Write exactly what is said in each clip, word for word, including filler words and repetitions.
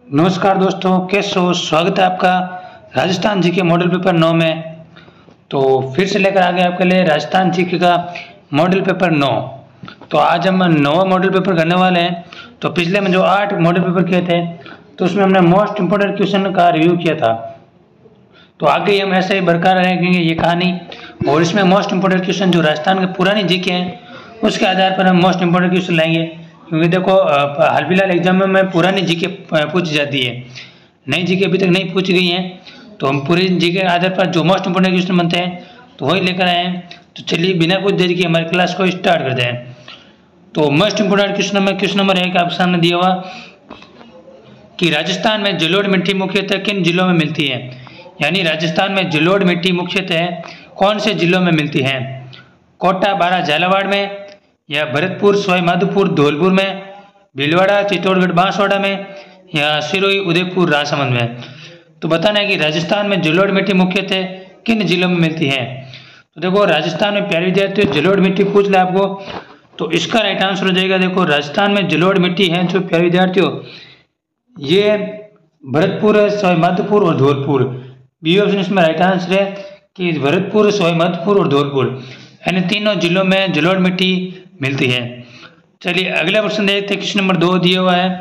नमस्कार दोस्तों, कैसे हो? स्वागत है आपका राजस्थान जी के मॉडल पेपर नौ में। तो फिर से लेकर आ गए आपके लिए राजस्थान जी के का मॉडल पेपर नौ। तो आज हम नौवा मॉडल पेपर करने वाले हैं। तो पिछले में जो आठ मॉडल पेपर किए थे तो उसमें हमने मोस्ट इम्पोर्टेंट क्वेश्चन का रिव्यू किया था। तो आगे हम ऐसे ही बरकरार रहेंगे ये कहानी, और इसमें मोस्ट इम्पोर्टेंट क्वेश्चन जो राजस्थान के पुरानी जी के हैं उसके आधार पर हम मोस्ट इम्पोर्टेंट क्वेश्चन लाएंगे। क्योंकि देखो हाल फिलहाल एग्जाम में, में पुरानी जीके पूछी जाती है, नई जीके अभी तक नहीं पूछी गई हैं। तो हम पूरी जीके के आधार पर जो मोस्ट इम्पोर्टेंट क्वेश्चन बनते हैं तो वही लेकर आए हैं। तो चलिए बिना कुछ देरी के हमारी क्लास को स्टार्ट करते हैं। तो most important question number question number एक आपके सामने दिया हुआ कि राजस्थान में जलोढ़ मिट्टी मुख्यतः किन जिलों में मिलती है। यानी राजस्थान में जलोढ़ मिट्टी मुख्यतः कौन से जिलों में मिलती है? कोटा, बारा, झालावाड़ में, या भरतपुर, सवाई माधोपुर, धौलपुर में, भीलवाड़ा, चित्तौड़गढ़, बांसवाड़ा में, या सिरोही, उदयपुर, राजसमंद में। तो बताना है कि राजस्थान में जलोढ़ मिट्टी मुख्यतः किन जिलों में मिलती है। तो देखो राजस्थान में प्यारे विद्यार्थियों जलोढ़ मिट्टी पूछ ले आपको, तो इसका राइट आंसर हो जाएगा। देखो राजस्थान में जलोढ़ मिट्टी है जो प्यारे विद्यार्थियों ये भरतपुर, सवाई माधोपुर और धौलपुर। बी ऑप्शन इसमें राइट आंसर है कि भरतपुर, सवाई माधोपुर और धौलपुर, यानी तीनों जिलों में जलोढ़ मिट्टी मिलती है। चलिए अगला प्रश्न देखते हैं। क्वेश्चन नंबर दो दिया हुआ है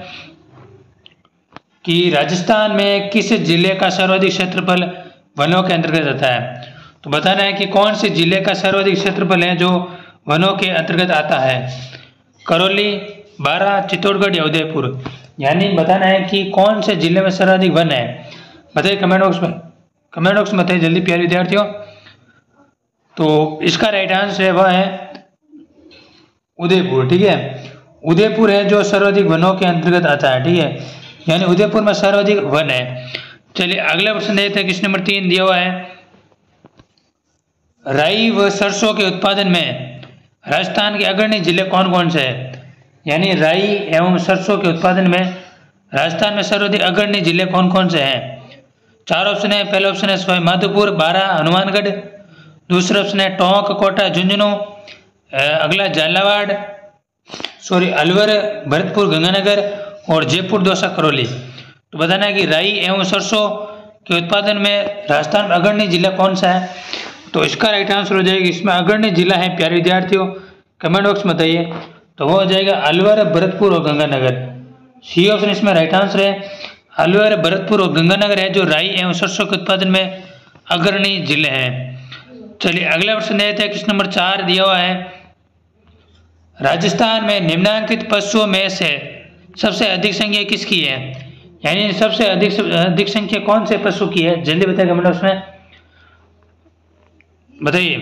कि राजस्थान में किस जिले का सर्वाधिक क्षेत्रफल वनों के अंतर्गत आता है। तो बताना है कि कौन से जिले का सर्वाधिक क्षेत्रफल है जो वनों के अंतर्गत आता है। करौली, बारा, चित्तौड़गढ़ या उदयपुर। यानी बताना है कि कौन से जिले में सर्वाधिक वन है। बताइए कमेंट बॉक्स में, कमेंट बॉक्स में बताइए जल्दी प्यारे विद्यार्थियों। तो इसका राइट आंसर है वह है उदयपुर। ठीक है, उदयपुर है जो सर्वाधिक वनों के अंतर्गत आता है। ठीक है, यानी उदयपुर में सर्वाधिक वन है। चलिए अगला प्रश्न देखते हैं। क्वेश्चन नंबर तीन दिया हुआ है राई व सरसों के उत्पादन में राजस्थान के अग्रणी जिले कौन कौन से हैं। यानी राई एवं सरसों के उत्पादन में राजस्थान में सर्वाधिक अग्रणी जिले कौन कौन से हैं। चार ऑप्शन है। पहला ऑप्शन है सवाई माधोपुर, बारा, हनुमानगढ़। दूसरा ऑप्शन है टोंक, कोटा, झुंझुनू। अगला झालावाड़, सॉरी अलवर, भरतपुर, गंगानगर और जयपुर, दौसा, करौली। तो बताना है कि राई एवं सरसों के उत्पादन में राजस्थान में अग्रणी जिला कौन सा है। तो इसका राइट आंसर हो जाएगा, इसमें अग्रणी जिला है प्यारे विद्यार्थियों, कमेंट बॉक्स में बताइए। तो वो हो जाएगा अलवर, भरतपुर और गंगानगर। सी ऑप्शन इसमें राइट आंसर है। अलवर, भरतपुर और गंगानगर है जो राई एवं सरसों के उत्पादन में अग्रणी जिले हैं। चलिए अगला प्रश्न देखते हैं। क्वेश्चन नंबर चार दिया हुआ है राजस्थान में निम्नांकित पशुओं में से सबसे अधिक संख्या किसकी है। यानी सबसे अधिक अधिक संख्या कौन से पशु की है, जल्दी बताइए कमेंट बॉक्स में बताइए।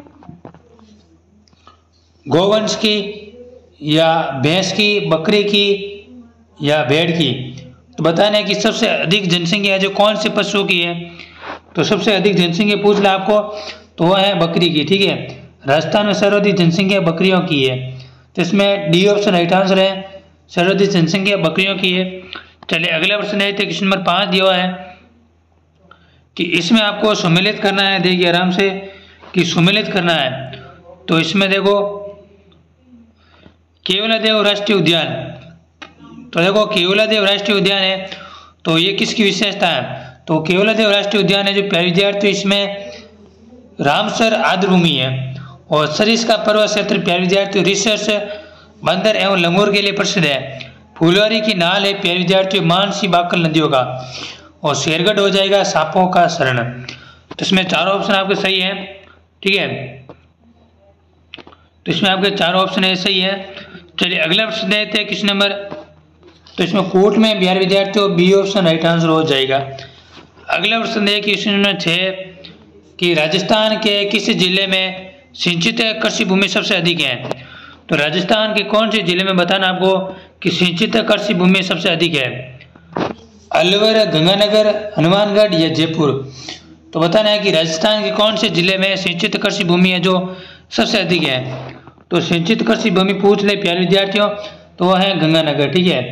गोवंश की, या भैंस की, बकरी की, या भेड़ की। तो बताना है कि सबसे अधिक जनसंख्या जो कौन से पशु की है। तो सबसे अधिक जनसंख्या पूछ ला आपको, तो वह है बकरी की। ठीक है, राजस्थान में सर्वाधिक जनसंख्या बकरियों की है। तो इसमें डी ऑप्शन राइट आंसर है, सर्वाधिक जनसंख्या बकरियों की है। चलिए अगला प्रश्न है क्वेश्चन नंबर पाँच दिया हुआ है कि इसमें आपको सम्मिलित करना है। देखिए आराम से कि सम्मिलित करना है। तो इसमें देखो केवलादेव राष्ट्रीय उद्यान। तो देखो केवलादेव राष्ट्रीय उद्यान है तो ये किसकी विशेषता है। तो केवलादेव राष्ट्रीय उद्यान है जो प्यारे विद्यार्थी इसमें रामसर आर्द्रभूमि है और सरिस का पर्वत क्षेत्र प्यारे विद्यार्थियों रिसर्च, बंदर एवं लंगूर के लिए प्रसिद्ध है। फुलवारी की नाल है प्यारे विद्यार्थियों मानसी, बाकल नदियों का। और शेरगढ़ हो जाएगा सांपों का शरण। तो इसमें चारों ऑप्शन आपके सही है। ठीक है, तो इसमें आपके चारों ऑप्शन है सही है। चलिए अगला प्रश्न देखते हैं क्वेश्चन नंबर, तो इसमें कोर्ट में बिहार विद्यार्थियों बी ऑप्शन राइट आंसर हो जाएगा। अगला प्रश्न देखिए क्वेश्चन नंबर छः कि राजस्थान के किस जिले में सिंचित कृषि भूमि सबसे अधिक है। तो राजस्थान के कौन से जिले में बताना आपको कि सिंचित कृषि भूमि सबसे अधिक है। अलवर, गंगानगर, हनुमानगढ़ या जयपुर। तो बताना है कि राजस्थान के कौन से जिले में सिंचित कृषि भूमि है जो सबसे अधिक है। तो सिंचित कृषि भूमि पूछ ले प्यारे विद्यार्थियों, तो वह है गंगानगर। ठीक है,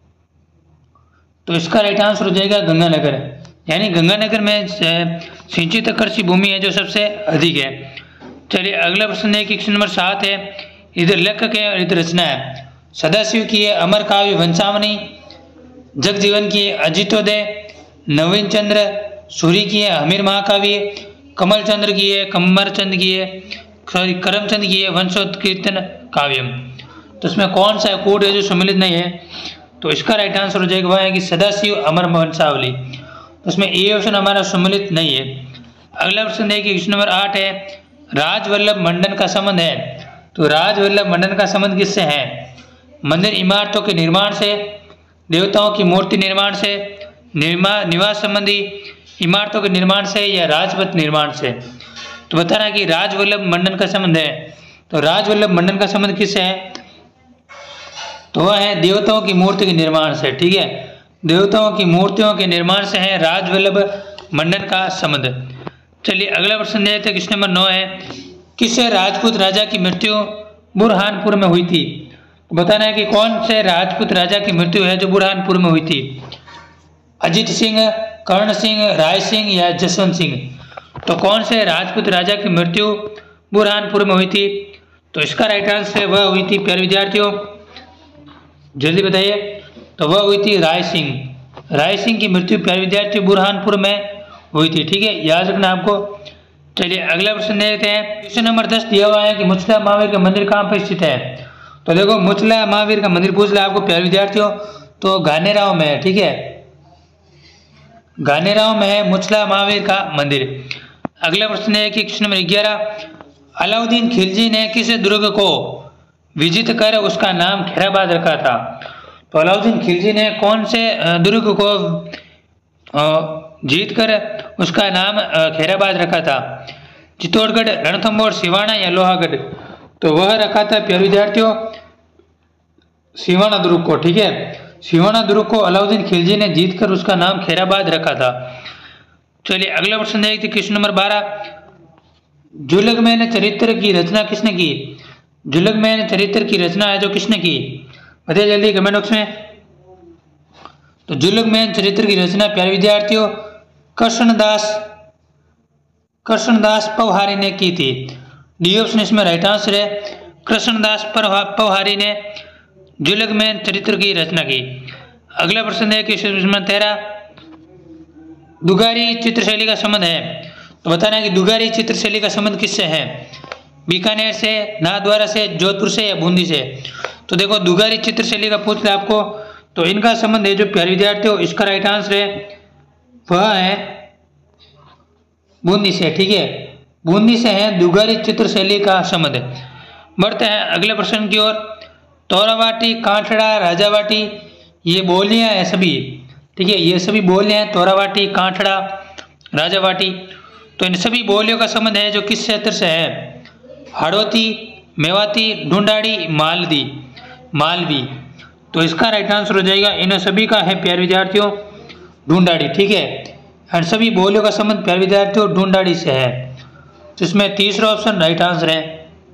तो इसका राइट आंसर हो जाएगा गंगानगर। यानी गंगानगर में सिंचित कृषि भूमि है जो सबसे अधिक है। चलिए अगला प्रश्न है क्वेश्चन नंबर सात है। इधर लेखक है और इधर रचना है। सदाशिव की है अमर काव्य वंशावनी, जगजीवन की है अजितोदय, नवीन चंद्र सूरी की है हमीर महाकाव्य, कमल चंद्र की है कमरचंद की है करमचंद की है वंशोत्कीर्तन काव्यम। तो इसमें कौन सा कोड है जो सम्मिलित नहीं है? तो इसका राइट आंसर हो जाएगा वह है कि सदाशिव अमर वंशावली। तो इसमें ए ऑप्शन हमारा सम्मिलित नहीं है। अगला प्रश्न देखिए, क्वेश्चन नंबर आठ है, राजवल्लभ मंडन का संबंध है। तो राजवल्लभ मंडन का संबंध किससे है? मंदिर इमारतों के निर्माण से, देवताओं की मूर्ति निर्माण से, निर्माण निवास संबंधी इमारतों के निर्माण से, या राजपथ निर्माण से। तो बताना कि राजवल्लभ मंडन का संबंध है। तो राजवल्लभ मंडन का संबंध किससे है? तो वह है देवताओं की मूर्ति के निर्माण से। ठीक है, देवताओं की मूर्तियों के निर्माण से है राजवल्लभ मंडन का संबंध। चलिए अगला प्रश्न देखते हैं, क्वेश्चन नंबर नौ है, किस राजपूत राजा की मृत्यु बुरहानपुर में हुई थी? बताना है कि कौन से राजपूत राजा की मृत्यु है जो बुरहानपुर में हुई थी? अजीत सिंह, कर्ण सिंह, राय सिंह या जसवंत सिंह। तो कौन से राजपूत राजा की मृत्यु बुरहानपुर में हुई थी? तो इसका राइट आंसर वह हुई थी, प्यारे विद्यार्थियों जल्दी बताइए। तो वह हुई थी राय सिंह। राय सिंह की मृत्यु प्यारे विद्यार्थियों बुरहानपुर में हुई थी। ठीक है, याद रखना आपको। चलिए अगला प्रश्न देखते हैं, क्वेश्चन नंबर दस दिया हुआ है कि मुचला महावीर का मंदिर कहाँ पर स्थित है? तो देखो मुचला महावीर का मंदिर पूछ लिया आपको प्यारे विद्यार्थियों, तो गानेराव में है। ठीक है, गानेराव में है मुचला महावीर का मंदिर। अगला प्रश्न है कि क्वेश्चन नंबर ग्यारह, अलाउद्दीन खिलजी ने किस दुर्ग को विजित कर उसका नाम खैराबाद रखा था? तो अलाउद्दीन खिलजी ने कौन से दुर्ग को जीत कर उसका नाम खैराबाद रखा था? चित्तौड़गढ़, रणथंभौर, सिवाना या लोहागढ़। तो वह रखा था प्यारे विद्यार्थियों सिवाना दुर्ग को। ठीक है, सिवाना दुर्ग को अलाउद्दीन खिलजी ने जीत कर उसका नाम खैराबाद रखा था। चलिए अगला प्रश्न देखते हैं, क्वेश्चन नंबर बारह, जुलगमैन चरित्र की रचना किसने की? जुलगमैन चरित्र की रचना है जो किसने की? बताइए जल्दी कमेंट बॉक्स में। तो जुलगमैन चरित्र की रचना प्यारे विद्यार्थियों कृष्णदास कृष्णदास पवहारी ने की थी। डी ऑप्शन इसमें राइट आंसर है, कृष्णदास पवहारी ने जुलगमैन चरित्र की रचना की। अगला प्रश्न है क्वेश्चन नंबर तेरह, दुगारी चित्रशैली का संबंध है। तो बताना है कि दुगारी चित्रशैली का संबंध किससे है? बीकानेर से, नाथद्वारा से, जोधपुर से या बूंदी से। तो देखो दुगारी चित्रशैली का पूछ लिया आपको, तो इनका संबंध है जो प्यारे विद्यार्थियों इसका राइट आंसर है वह है बूंदी से। ठीक है, बूंदी से है दुगारी चित्रशैली का संबंध। बढ़ते हैं अगले प्रश्न की ओर, तोरावाटी, कांठड़ा, राजावाटी ये बोलियां हैं सभी। ठीक है, ये सभी बोलियां हैं, तोरावाटी, कांठड़ा, राजावाटी। तो इन सभी बोलियों का संबंध है जो किस क्षेत्र से है? हाड़ौती, मेवाती, ढूंढाड़ी, मालदी मालवी। तो इसका राइट आंसर हो जाएगा इन सभी का है प्यारे विद्यार्थियों ढूंढाड़ी। ठीक है, और सभी बोलियों का संबंध प्यारे विद्यार्थियों ढूंढाड़ी से है। तो इसमें तीसरा ऑप्शन राइट आंसर है।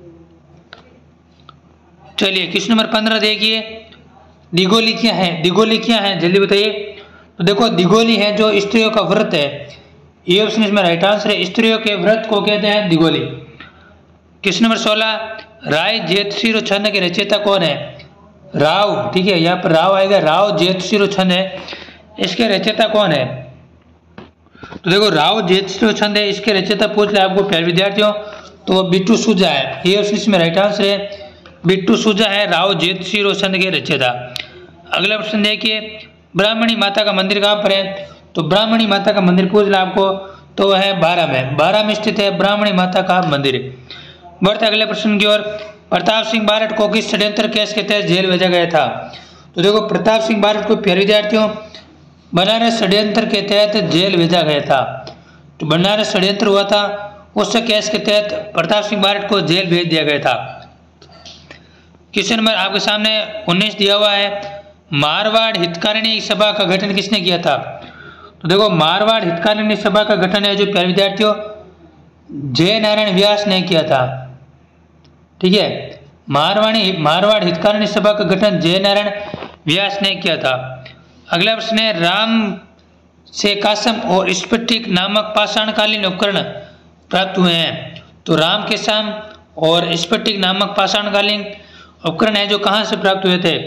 चलिए क्वेश्चन नंबर पंद्रह देखिए, दिगोली क्या है? दिगोली क्या है जल्दी बताइए। तो देखो दिगोली है जो स्त्रियों का व्रत है। ये ऑप्शन इसमें राइट आंसर है, स्त्रियों के व्रत को कहते हैं दिगोली। क्वेश्चन नंबर सोलह, राय जेतसिरो छंद के रचयिता कौन है? राव। ठीक है, यहाँ पर राव आएगा, राव जेतसिरो छंद है, इसके रचयिता कौन है? तो देखो राव जेतसिरो छंद है, इसके रचयिता पूछ ले आपको प्यारे विद्यार्थियों, तो बिट्टू सूजा है। ये ऑप्शन इसमें राइट आंसर है, बिट्टू सूजा है राव जेतसिरो छंद के रचयिता। अगला प्रश्न देखिए, ब्राह्मणी माता का मंदिर कहाँ पर है? तो ब्राह्मणी माता का मंदिर पूछ ले आपको, तो वह है बारह में, बारह में स्थित है ब्राह्मणी माता का मंदिर। बढ़ते अगले प्रश्न की ओर, प्रताप सिंह बारठ को किस षड्यंत्र केस के तहत जेल भेजा गया था? तो देखो प्रताप सिंह बारठ को प्यारे विद्यार्थियों बनारस षड्यंत्र के तहत जेल भेजा गया था। तो बनारस षड्यंत्र हुआ था, उस केस के तहत प्रताप सिंह बारठ को जेल भेज दिया गया था। क्वेश्चन नंबर आपके सामने उन्नीस दिया हुआ है, मारवाड़ हितकारिणी सभा का गठन किसने किया था? तो देखो मारवाड़ हितकारिणी सभा का गठन है जो प्यारे विद्यार्थियों जय नारायण व्यास ने किया था। ठीक है, मारवाड़ी मारवाड़ हितकारिणी सभा का गठन जय नारायण व्यास ने किया था। अगला प्रश्न है, राम से कासम और स्फटिक नामक पाषाणकालीन उपकरण प्राप्त हुए हैं। तो राम के शाम और स्फटिक नामक पाषाणकालीन उपकरण है जो कहाँ से प्राप्त हुए थे?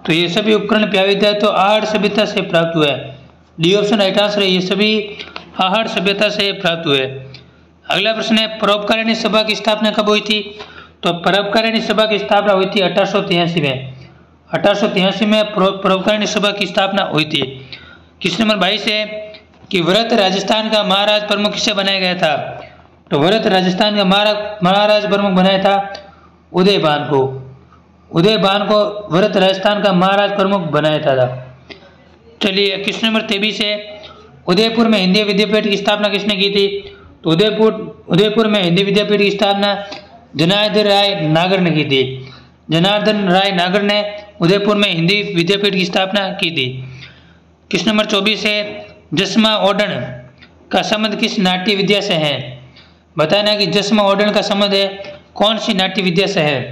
तो ये सभी उपकरण प्याविद्या तो आहड़ सभ्यता से प्राप्त हुए। डी ऑप्शन राइट आंसर है, ये सभी आहड़ सभ्यता से प्राप्त हुए। अगला प्रश्न है परोपकारिणी सभा की स्थापना कब हुई थी? तो परोपकारिणी सभा की स्थापना हुई थी अठारह सौ तिरासी में। अठारह सौ तिरासी में परोपकारिणी सभा की स्थापना हुई थी। क्वेश्चन नंबर बाईस है कि व्रत राजस्थान का महाराज प्रमुख किसे बनाया गया था? तो व्रत राजस्थान का महाराज प्रमुख बनाया था उदयभान को। उदयभान को व्रत राजस्थान का महाराज प्रमुख बनाया था। चलिए क्वेश्चन नंबर तेईस है उदयपुर में हिंदी विद्यापीठ की स्थापना किसने की थी? तो उदयपुर उदयपुर में हिंदी विद्यापीठ की स्थापना जनार्दन राय नागर ने की थी। जनार्दन राय नागर ने उदयपुर में हिंदी विद्यापीठ की स्थापना की थी। क्वेश्चन नंबर चौबीस है जसमा ओडन का संबंध किस नाट्य विद्या से है? बताना कि जसमा ओडन का संबंध है कौन सी नाट्य विद्या से है?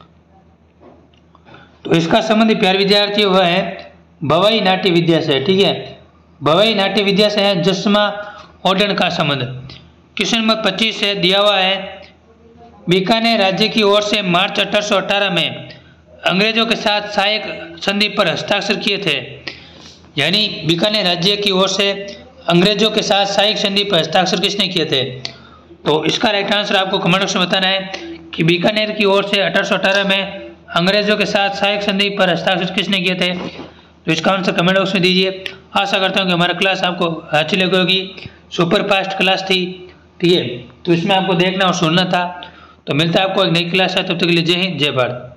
तो इसका संबंध प्यार विद्यार्थी वह है भवाई नाट्य विद्या से। ठीक है, भवाई नाट्य विद्या से है जसमा ओडन का संबंध। क्वेश्चन नंबर पच्चीस है दिया हुआ है बीकानेर राज्य की ओर से मार्च अठारह सौ अठारह में अंग्रेजों के साथ सहायक संधि पर हस्ताक्षर किए थे। यानी बीकानेर राज्य की ओर से अंग्रेजों के साथ सहायक संधि पर हस्ताक्षर किसने किए थे? तो इसका राइट आंसर आपको कमेंट बॉक्स में बताना है कि बीकानेर की ओर से अठारह सौ अठारह में अंग्रेजों के साथ सहायक संधि पर हस्ताक्षर किसने किए थे? तो इसका आंसर कमेंट बॉक्स में दीजिए। आशा करता हूँ कि हमारा क्लास आपको अच्छी लगी होगी। सुपर फास्ट क्लास थी, ठीक है, तो इसमें आपको देखना और सुनना था। तो मिलता है आपको एक नई क्लास है, तब तक के लिए जय हिंद जय भारत।